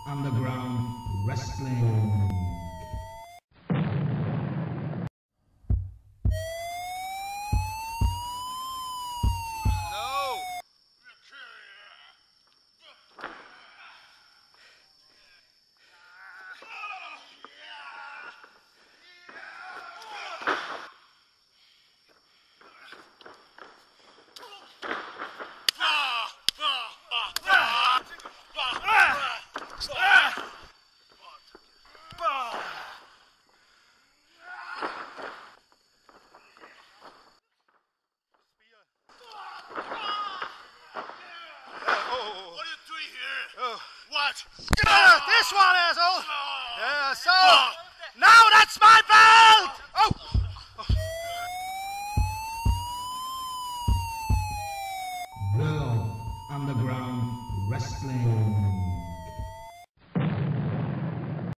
Underground Wrestling. This one, asshole! Yeah, so... Now that's my belt! Oh! World Underground Wrestling.